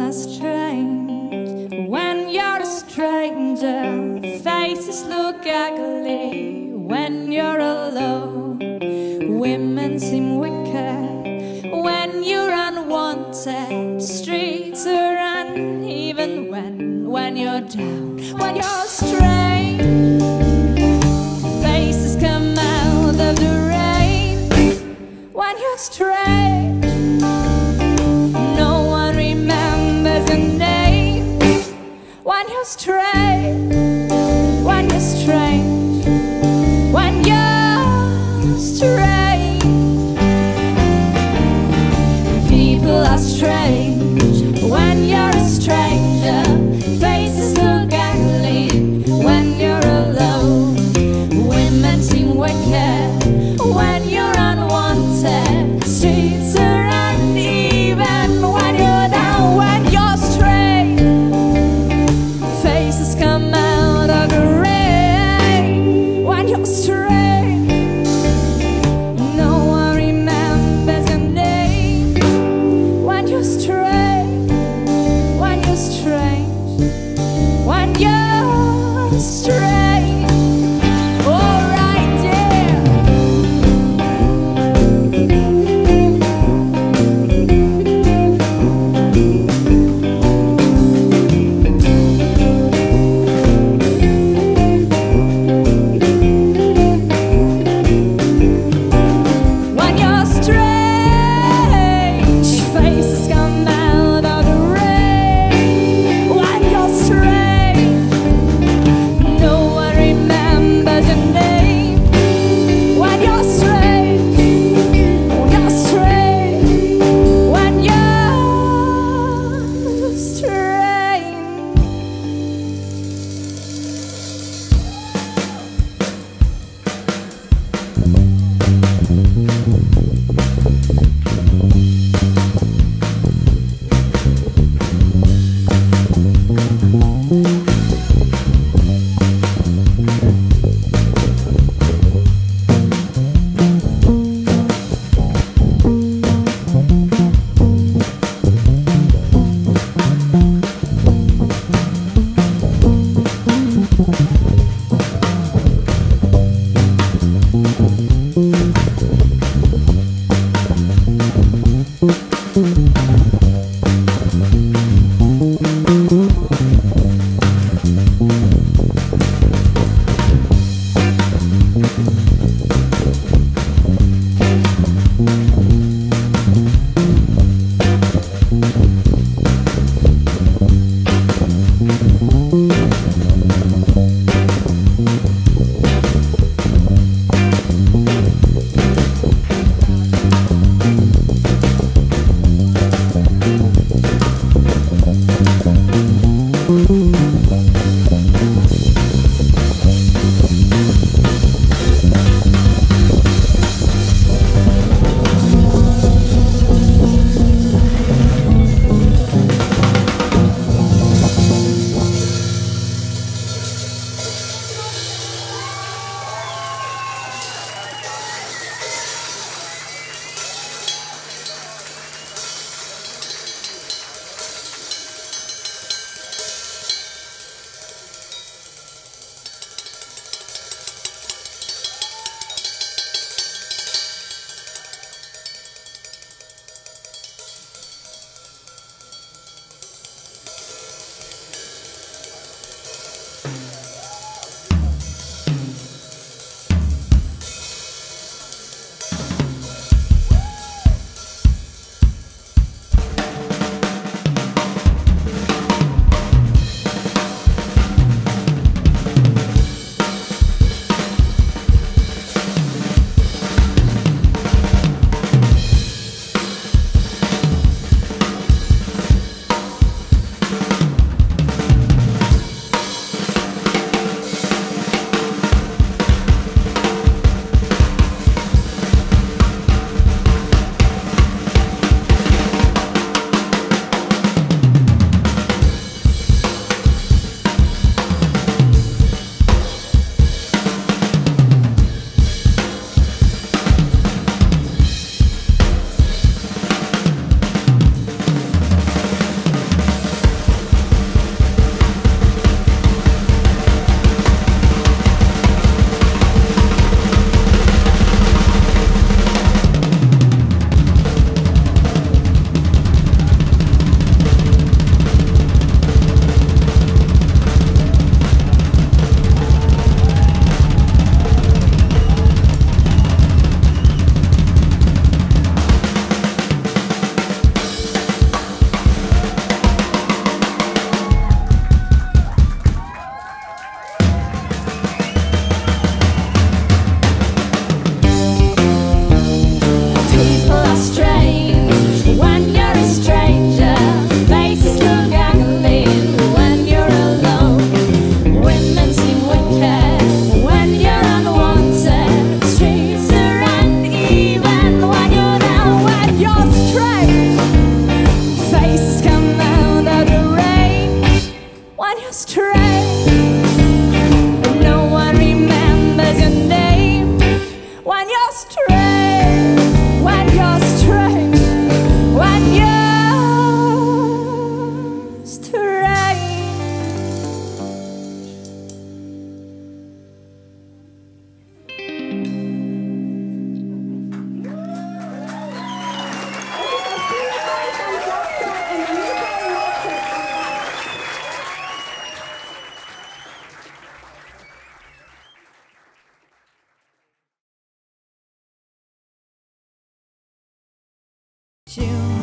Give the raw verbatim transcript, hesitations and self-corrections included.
are strange when you're a stranger. Faces look ugly when you're alone. Women seem wicked when you're unwanted. Streets are uneven when, when you're down. When you're strange, faces come out of the rain. When you're strange, no one remembers your name. When you're strange, when you're strange, when you're strange, people are strange when you're a stranger. Faces look ugly when you're alone. Women seem wicked when you're unwanted. Streets are uneven when you're down. When you're strange, faces come out of the rain. When you're strange, no one remembers your name. When you're strange, when you're strange, when you're strange. All right, yeah. you're strange. Faces come out of the rain when you're strange. No one remembers your name when you're strange. When you're strange. When you're strange. June.